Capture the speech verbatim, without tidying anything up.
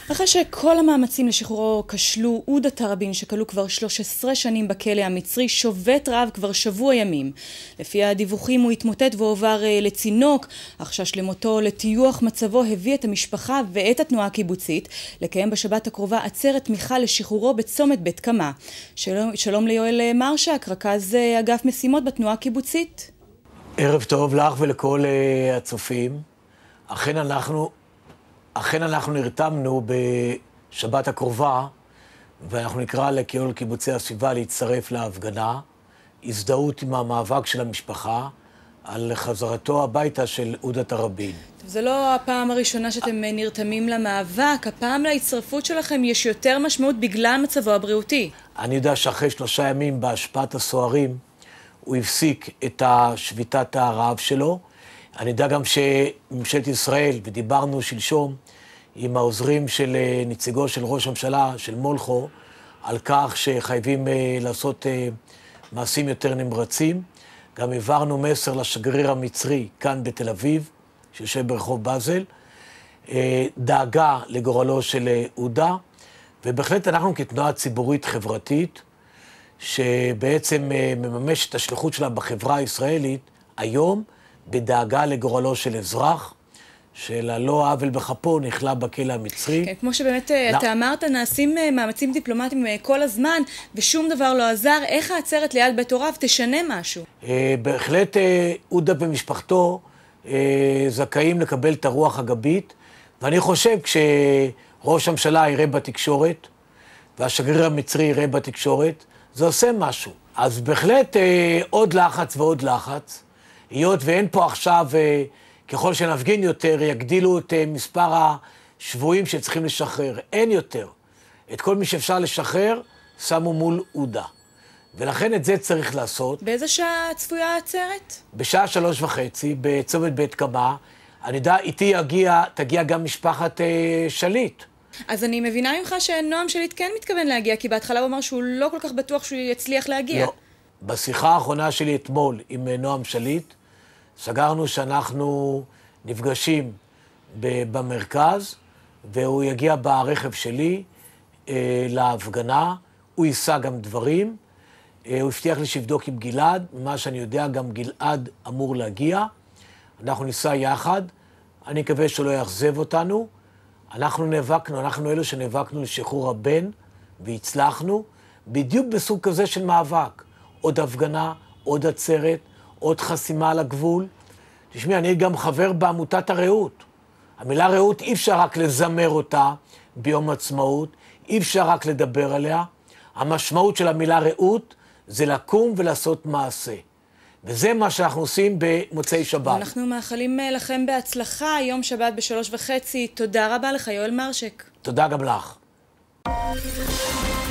אחרי שכל המאמצים לשחרורו כשלו, עודה תראבין, שכלוא כבר שלוש עשרה שנים בכלא המצרי, שובת רעב כבר שבוע ימים. לפי הדיווחים הוא התמוטט והועבר לצינוק. החשש למותו לטיוח מצבו הביא את המשפחה ואת התנועה הקיבוצית לקיים בשבת הקרובה עצרת תמיכה לשחרורו בצומת בית קמה. שלום, שלום ליואל מרשק, רכז אגף משימות בתנועה הקיבוצית. ערב טוב לך ולכל uh, הצופים. אכן אנחנו, אכן אנחנו נרתמנו בשבת הקרובה, ואנחנו נקרא לכל קיבוצי הסביבה להצטרף להפגנה, הזדהות עם המאבק של המשפחה, על חזרתו הביתה של עודה תראבין. זה לא הפעם הראשונה שאתם נרתמים למאבק, הפעם להצטרפות שלכם יש יותר משמעות בגלל מצבו הבריאותי. אני יודע שאחרי שלושה ימים בהשפעת הסוהרים, הוא הפסיק את השביתת הרעב שלו. אני יודע גם שממשלת ישראל, ודיברנו שלשום עם העוזרים של נציגו של ראש הממשלה, של מולכו, על כך שחייבים לעשות מעשים יותר נמרצים. גם העברנו מסר לשגריר המצרי כאן בתל אביב, שיושב ברחוב בזל, דאגה לגורלו של עודה, ובהחלט אנחנו כתנועה ציבורית חברתית, שבעצם מממש את השליחות שלה בחברה הישראלית, היום בדאגה לגורלו של אזרח, שללא עוול בכפו נכלא בכלא המצרי. כן, כמו שבאמת לא. אתה אמרת, נעשים מאמצים דיפלומטיים כל הזמן, ושום דבר לא עזר. איך העצרת ליד בית הוריו תשנה משהו? בהחלט עודה ומשפחתו זכאים לקבל את הרוח הגבית, ואני חושב כשראש הממשלה יראה בתקשורת, והשגריר המצרי יראה בתקשורת, זה עושה משהו. אז בהחלט אה, עוד לחץ ועוד לחץ, היות ואין פה עכשיו, אה, ככל שנפגין יותר, יגדילו את אה, מספר השבויים שצריכים לשחרר. אין יותר. את כל מי שאפשר לשחרר, שמו מול עודה. ולכן את זה צריך לעשות. באיזה שעה צפויה העצרת? בשעה שלוש וחצי, בצומת בית קמה. אני יודע, איתי יגיע, תגיע גם משפחת אה, שליט. אז אני מבינה ממך שנועם שליט כן מתכוון להגיע, כי בהתחלה הוא אמר שהוא לא כל כך בטוח שהוא יצליח להגיע. לא. בשיחה האחרונה שלי אתמול עם נועם שליט, סגרנו שאנחנו נפגשים במרכז, והוא יגיע ברכב שלי אה, להפגנה, הוא יישא גם דברים, אה, הוא הבטיח לי שיבדוק עם גלעד, מה שאני יודע גם גלעד אמור להגיע, אנחנו ניסע יחד, אני מקווה שלא יאכזב אותנו, אנחנו נאבקנו, אנחנו אלו שנאבקנו לשחרור הבן, והצלחנו, בדיוק בסוג כזה של מאבק. עוד הפגנה, עוד עצרת, עוד חסימה על הגבול. תשמעי, אני גם חבר בעמותת הרעות. המילה רעות אי אפשר רק לזמר אותה ביום עצמאות, אי אפשר רק לדבר עליה. המשמעות של המילה רעות זה לקום ולעשות מעשה. וזה מה שאנחנו עושים במוצאי שבת. אנחנו מאחלים לכם בהצלחה, יום שבת בשלוש וחצי. תודה רבה לך, יואל מרשק. תודה גם לך.